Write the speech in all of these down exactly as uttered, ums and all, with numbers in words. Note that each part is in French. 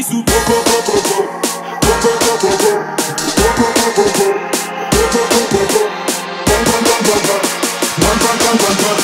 mis sous popo popo popo popo popo popo popo popo popo Bon bon bon bon bon Bon bon bon bon bon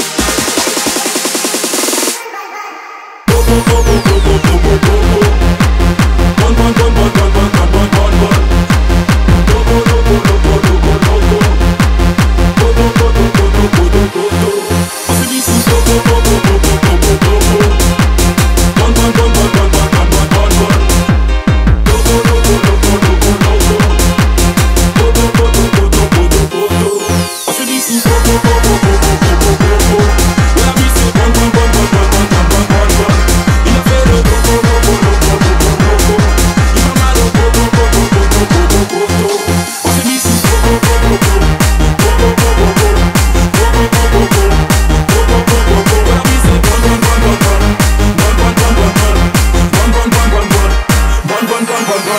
Popo popo popo popo popo Bon bon bon bon bon bon bon bon bon bon Loco loco loco loco loco Popo popo popo popo popo On se mis sous popo popo popo popo popo Bon bon bon bon bon bon bon bon bon bon Loco loco loco loco loco Popo popo popo popo popo On se mis sous popo popo popo popo popo La vie c'est bon bon bon bon bon bon bon bon bon bon Il a fait le popo loco loco loco loco Il m'a mal au popo popo popo popo popo On se mis sous popo popo popo popo popo popo Popo popo popo popo popo popo La vie c'est bon bon bon bon bon Bon bon bon bon bon Bon bon bon bon bon Bon bon bon bon bon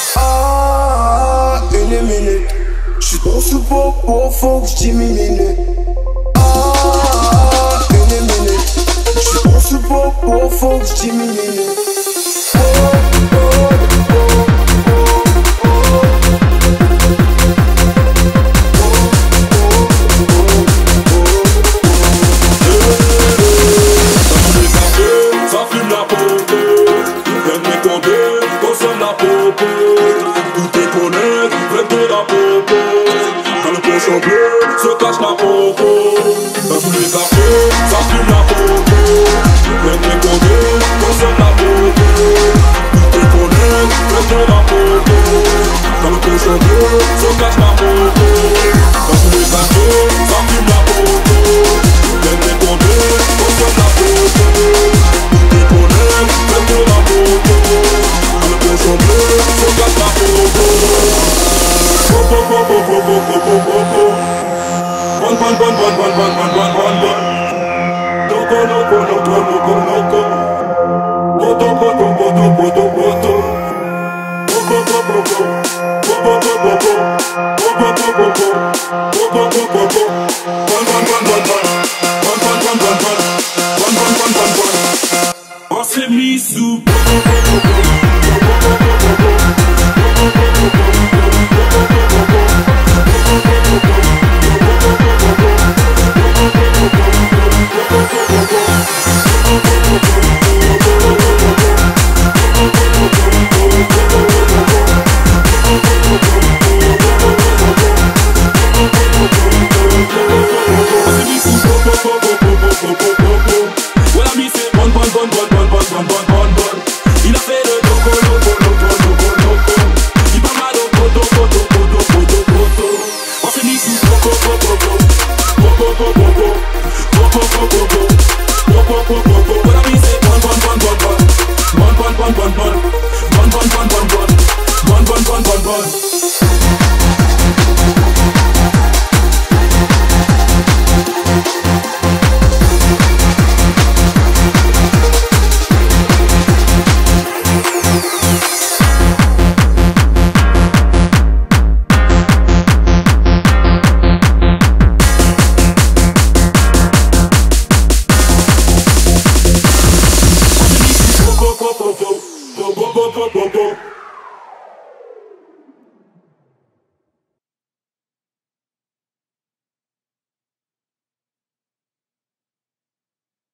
Ah, une minute. J'suis trop sous popo, faut que j'diminue. Ah, une minute. J'suis trop sous popo, faut que j'diminue. Oh, oh, oh, oh. Ça fume la popo, un nuit qu'on deux, consomme la popo. Tout est connect, plein de la popo. Dans le pochon bleu, se cache la popo. Dans tous les cafés, ça fume la popo. Un nuit qu'on deux, consomme la popo. Tout est connect, plein de la popo. Dans le pochon bleu, se cache la popo. Dans tous les cafés, ça fume la popo. Un nuit qu'on deux, consomme la popo. Bon bon bon bon bon bon bon bon bon bon Loco loco loco loco loco Poto poto poto poto poto Popo popo popo Popo popo popo Popo popo popo Popo popo popo Bon bon bon bon bon Bon bon bon bon bon Bon bon bon bon bon On s'est mis sous Popo popo popo Popo popo popo Popo popo popo Popo popo popo Popo popo popo